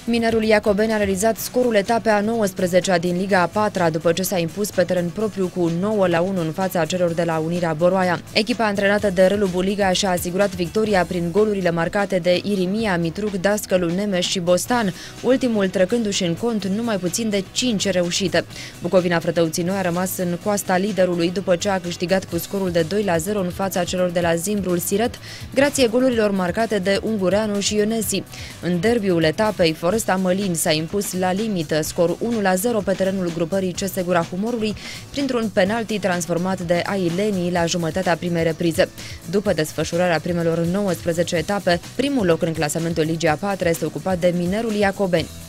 Minerul Iacobeni a realizat scorul etapei a 19-a din Liga a 4-a după ce s-a impus pe teren propriu cu 9-1 în fața celor de la Unirea Boroaia. Echipa antrenată de Râlu Buliga și-a asigurat victoria prin golurile marcate de Irimia, Mitruc, Dascălu, Nemes și Bostan, ultimul trecându-și în cont numai puțin de 5 reușite. Bucovina Frătăuții Noi a rămas în coasta liderului după ce a câștigat cu scorul de 2-0 în fața celor de la Zimbrul Siret, grație golurilor marcate de Ungureanu și Ionesi. În derbiul etapei, Foresta Mălin s-a impus la limită, scor 1-0 pe terenul grupării CS Gura Humorului, printr-un penalti transformat de Aileni la jumătatea primei reprize. După desfășurarea primelor 19 etape, primul loc în clasamentul Ligii a 4-a este ocupat de Minerul Iacobeni.